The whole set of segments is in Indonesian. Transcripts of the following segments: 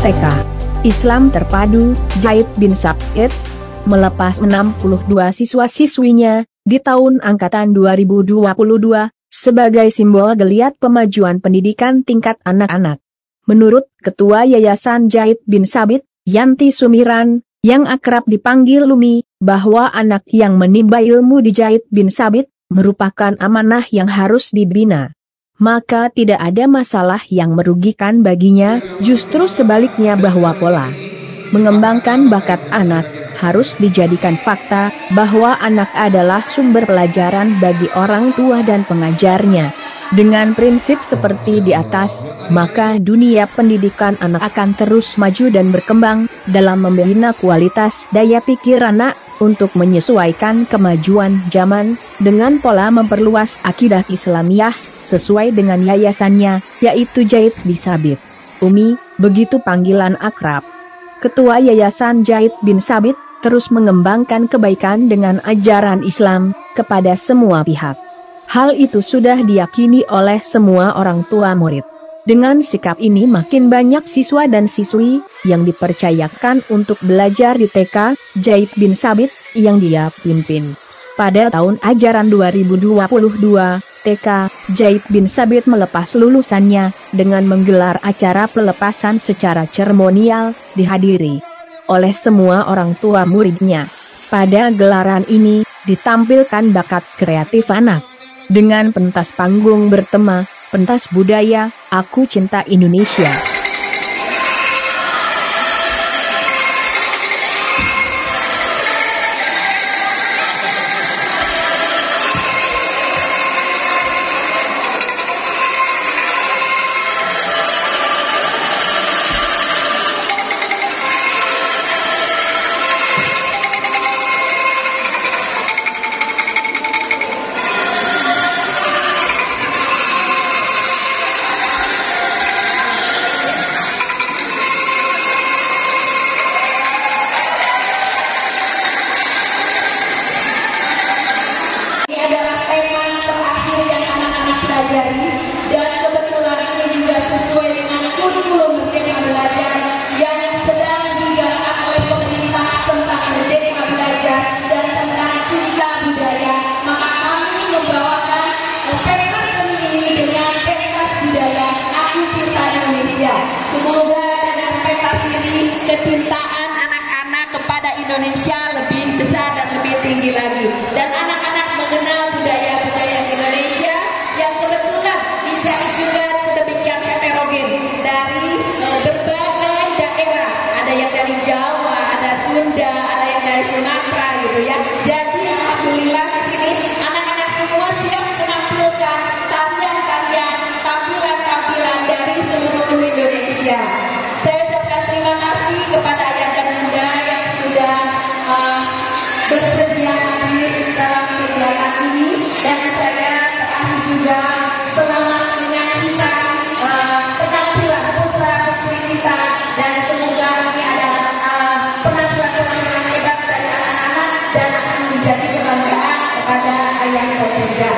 TK Islam Terpadu Zaid bin Sabit melepas 62 siswa-siswinya di tahun angkatan 2022 sebagai simbol geliat pemajuan pendidikan tingkat anak-anak. Menurut Ketua Yayasan Zaid bin Sabit, Yanti Sumiran, yang akrab dipanggil Umi, bahwa anak yang menimba ilmu di Zaid bin Sabit merupakan amanah yang harus dibina. Maka tidak ada masalah yang merugikan baginya, justru sebaliknya bahwa pola mengembangkan bakat anak harus dijadikan fakta bahwa anak adalah sumber pelajaran bagi orang tua dan pengajarnya. Dengan prinsip seperti di atas, maka dunia pendidikan anak akan terus maju dan berkembang dalam membina kualitas daya pikir anak untuk menyesuaikan kemajuan zaman dengan pola memperluas akidah Islamiyah sesuai dengan yayasannya, yaitu Zaid bin Sabit. Umi, begitu panggilan akrab. Ketua Yayasan Zaid bin Sabit terus mengembangkan kebaikan dengan ajaran Islam kepada semua pihak. Hal itu sudah diyakini oleh semua orang tua murid. Dengan sikap ini makin banyak siswa dan siswi yang dipercayakan untuk belajar di TK Zaid bin Sabit yang dia pimpin. Pada tahun ajaran 2022, TK Zaid bin Sabit melepas lulusannya dengan menggelar acara pelepasan secara seremonial dihadiri oleh semua orang tua muridnya. Pada gelaran ini ditampilkan bakat kreatif anak dengan pentas panggung bertema pentas budaya Aku Cinta Indonesia. Dan kebetulan ini juga sesuai dengan kurikulum Merdeka Belajar yang sedang digalakkan oleh pemerintah tentang Merdeka Belajar dan tentang cinta budaya. Maka kami membawakan pentas seni ini dengan pentas budaya Aku Cinta Indonesia. Semoga dengan pentas ini kecintaan anak-anak kepada Indonesia lebih besar dan lebih tinggi lagi. Dan anak-anak mengenal budaya-budaya Indonesia yang kebetulan dicari juga sedemikian heterogen dari berbagai daerah. Ada yang dari Jawa, ada Sunda, ada yang dari Sumatera gitu ya. Jadi alhamdulillah di sini anak-anak semua siap menampilkan tarian-tarian, tampilan-tampilan dari seluruh Indonesia. Saya ucapkan terima kasih kepada ayah dan bunda yang sudah bersedia hadir dalam kegiatan ini, dan saya juga selamat menyaksikan penampilan putra-putri kita, dan semoga ini adalah penampilan-penampilan hebat dari anak-anak dan akan menjadi kebanggaan kepada ayah dan bunda.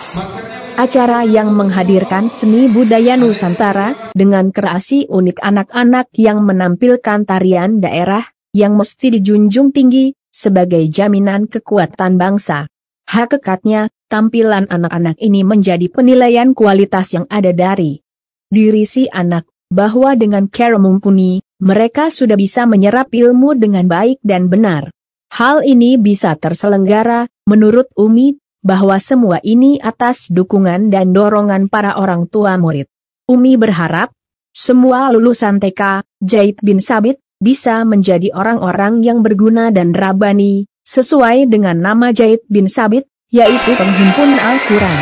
Acara yang menghadirkan seni budaya Nusantara dengan kreasi unik anak-anak yang menampilkan tarian daerah yang mesti dijunjung tinggi sebagai jaminan kekuatan bangsa. Hakikatnya, tampilan anak-anak ini menjadi penilaian kualitas yang ada dari diri si anak, bahwa dengan cara mumpuni, mereka sudah bisa menyerap ilmu dengan baik dan benar. Hal ini bisa terselenggara, menurut Umi, bahwa semua ini atas dukungan dan dorongan para orang tua murid. Umi berharap, semua lulusan TK Zaid bin Sabit bisa menjadi orang-orang yang berguna dan rabani, sesuai dengan nama Zaid bin Sabit, yaitu penghimpun Al-Quran.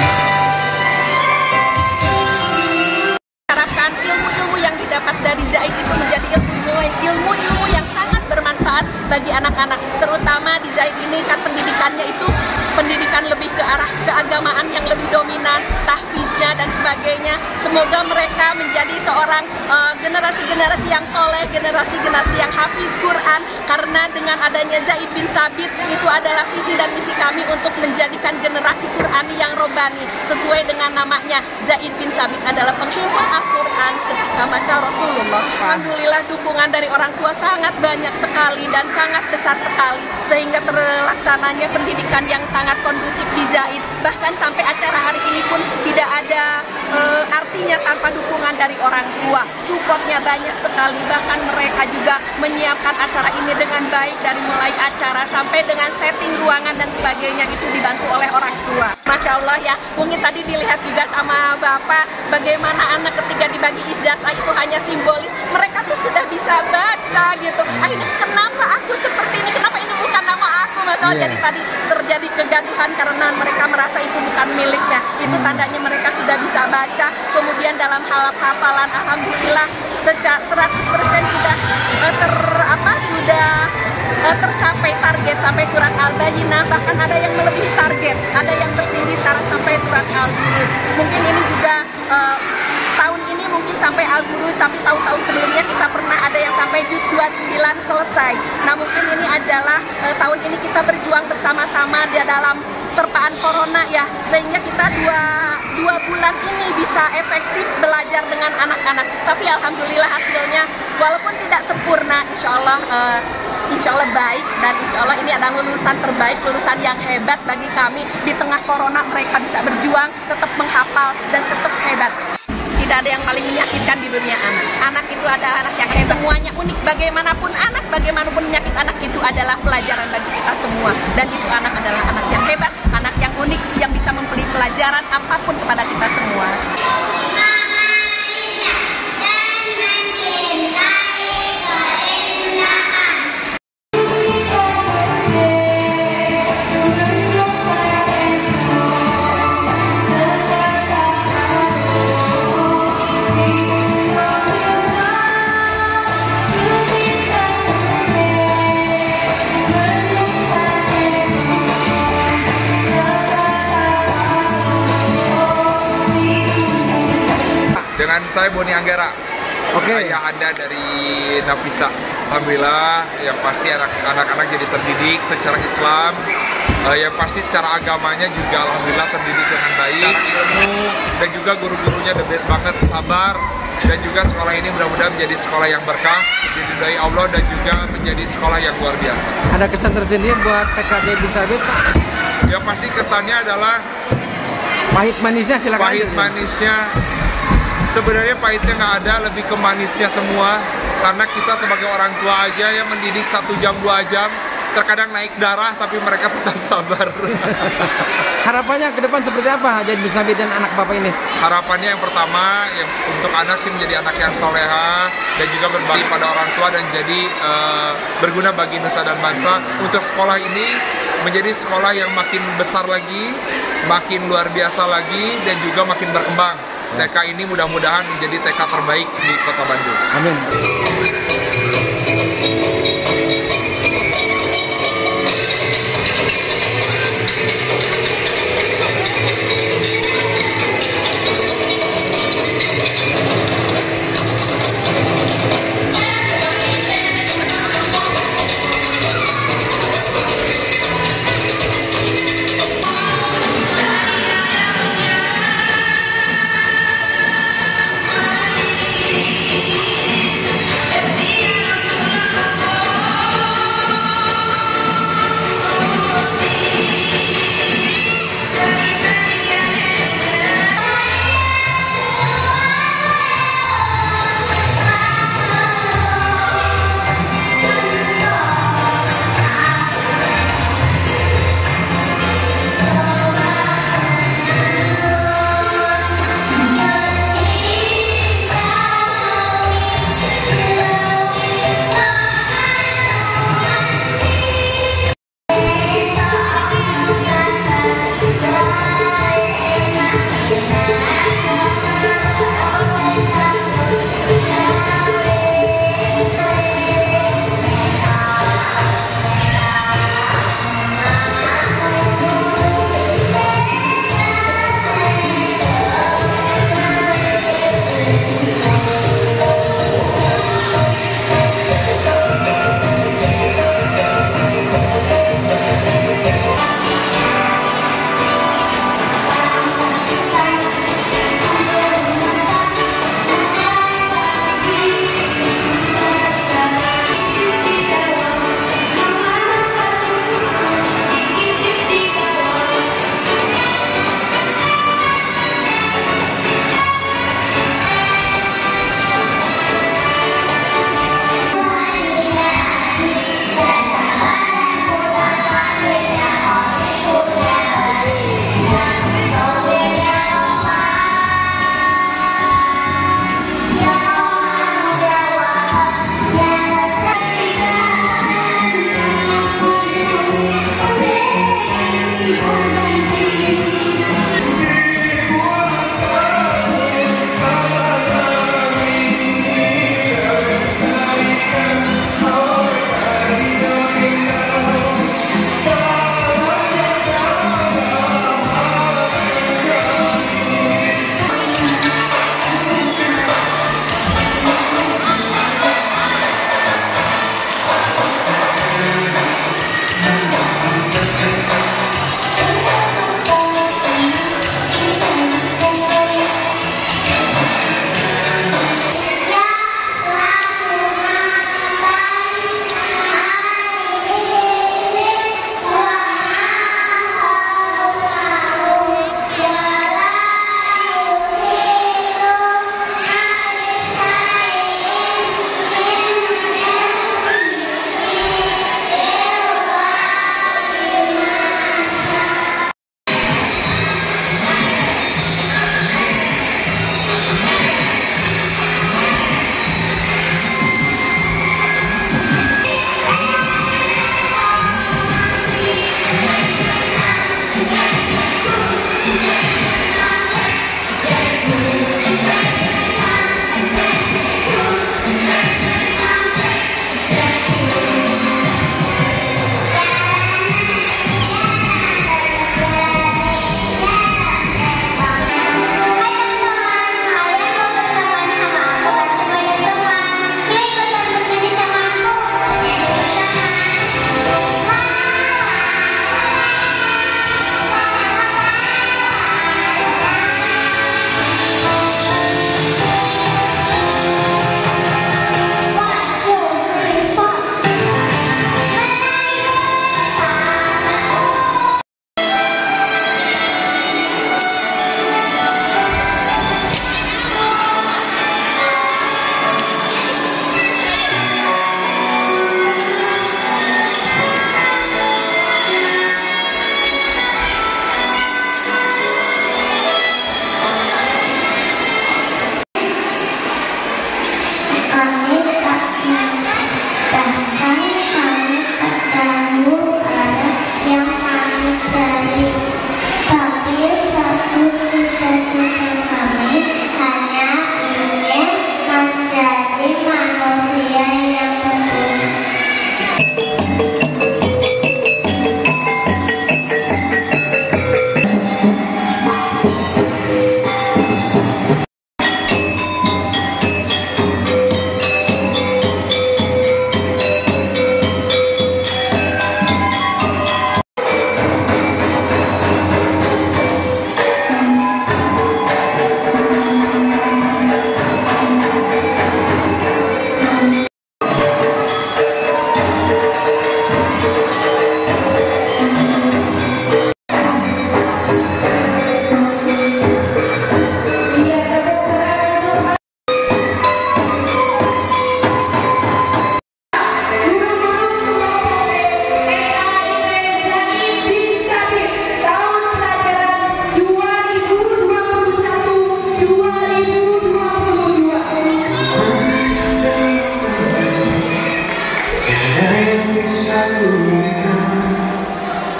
Harapkan ilmu-ilmu yang didapat dari Zaid itu menjadi ilmu-ilmu yang sangat bermanfaat bagi anak-anak, terutama di Zaid ini kan pendidikannya itu pendidikan lebih ke arah keagamaan yang lebih dominan, tahfiznya dan sebagainya. Semoga mereka menjadi seorang generasi-generasi yang soleh, generasi-generasi yang hafiz Quran, karena dengan adanya Zaid bin Sabit itu adalah visi dan misi kami untuk menjadikan generasi Qurani yang robani. Sesuai dengan namanya, Zaid bin Sabit adalah penghimpun Al-Quran ketika masa Rasulullah. Alhamdulillah dukungan dari orang tua sangat banyak sekali dan sangat besar sekali, sehingga terlaksananya pendidikan yang sangat kondusif di Zaid. Bahkan sampai acara hari ini pun tidak ada artinya tanpa dukungan dari orang tua. Supportnya banyak sekali, bahkan mereka juga menyiapkan acara ini dengan baik, dari mulai acara sampai dengan setting ruangan dan sebagainya itu dibantu oleh orang tua. Masya Allah ya, mungkin tadi dilihat juga sama Bapak bagaimana anak ketika dibagi ijazah itu hanya simbolis, mereka tuh sudah bisa baca gitu. Akhirnya kenapa aku seperti ini, kenapa ini bukan nama aku, masalah jadi tadi terjadi kegaduhan karena mereka merasa itu bukan miliknya. Itu tandanya mereka sudah bisa baca. Kemudian dalam hal hafalan, alhamdulillah secara 100% sudah tercapai target sampai surat Al-Bayyinah, bahkan ada yang melebihi target, ada yang tertinggi sekarang sampai surat Al-Buruj. Mungkin ini juga tahun ini mungkin sampai Al-Buruj, tapi tahun-tahun sebelumnya kita pernah ada yang sampai juz 29 selesai. Nah mungkin ini adalah tahun ini kita berjuang bersama-sama di dalam terpaan corona ya, sehingga kita dua bulan ini bisa efektif belajar dengan anak-anak. Tapi alhamdulillah hasilnya walaupun tidak sempurna, insya Allah baik, dan insya Allah ini adalah lulusan terbaik, lulusan yang hebat bagi kami. Di tengah corona mereka bisa berjuang, tetap menghafal dan tetap hebat. Tidak ada yang paling menyakitkan di dunia anak. Anak itu adalah anak yang hebat. Semuanya unik. Bagaimanapun anak, bagaimanapun penyakit anak itu adalah pelajaran bagi kita semua. Dan itu anak adalah anak yang hebat, anak yang unik, yang bisa memberi pelajaran apapun kepada kita semua. Dengan saya Boni Anggara, ayah Anda dari Nafisa. Alhamdulillah, yang pasti anak-anak jadi terdidik secara Islam, yang pasti secara agamanya juga alhamdulillah terdidik dengan baik, ilmu, dan juga guru-gurunya the best banget, sabar, dan juga sekolah ini mudah-mudahan menjadi sekolah yang berkah, diridhoi Allah, dan juga menjadi sekolah yang luar biasa. Ada kesan tersendiri buat TK Zaid bin Sabit, Pak? Ya pasti kesannya adalah pahit manisnya, silakan. Pahit manisnya. Sebenarnya pahitnya nggak ada, lebih ke manisnya semua. Karena kita sebagai orang tua aja yang mendidik 1 jam 2 jam, terkadang naik darah tapi mereka tetap sabar. Harapannya ke depan seperti apa Zaid bin Sabit dan anak Bapak ini? Harapannya yang pertama, yang untuk anak sih menjadi anak yang soleha dan juga berbakti pada orang tua dan jadi berguna bagi nusa dan bangsa. Untuk sekolah ini menjadi sekolah yang makin besar lagi, makin luar biasa lagi, dan juga makin berkembang. TK ini mudah-mudahan menjadi TK terbaik di Kota Bandung. Amin.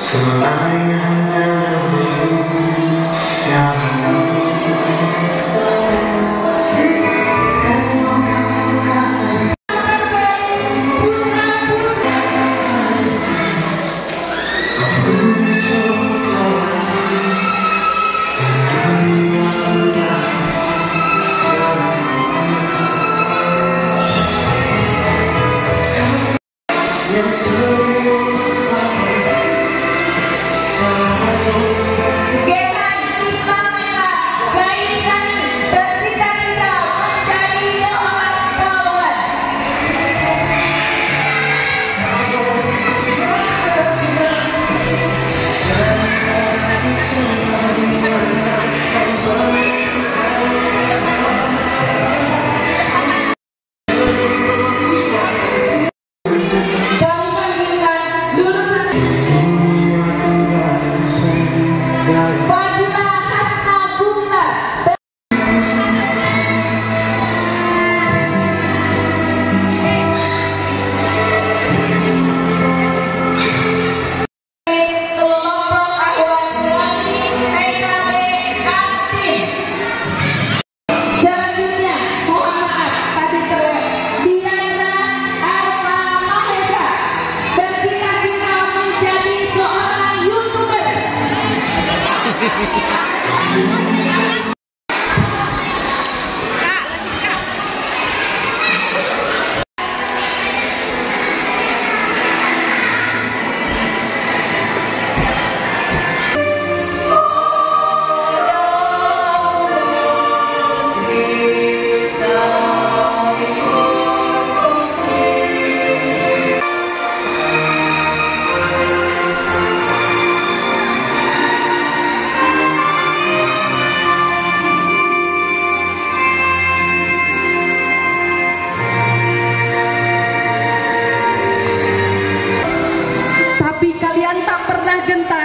Tapi kalian tak pernah gentar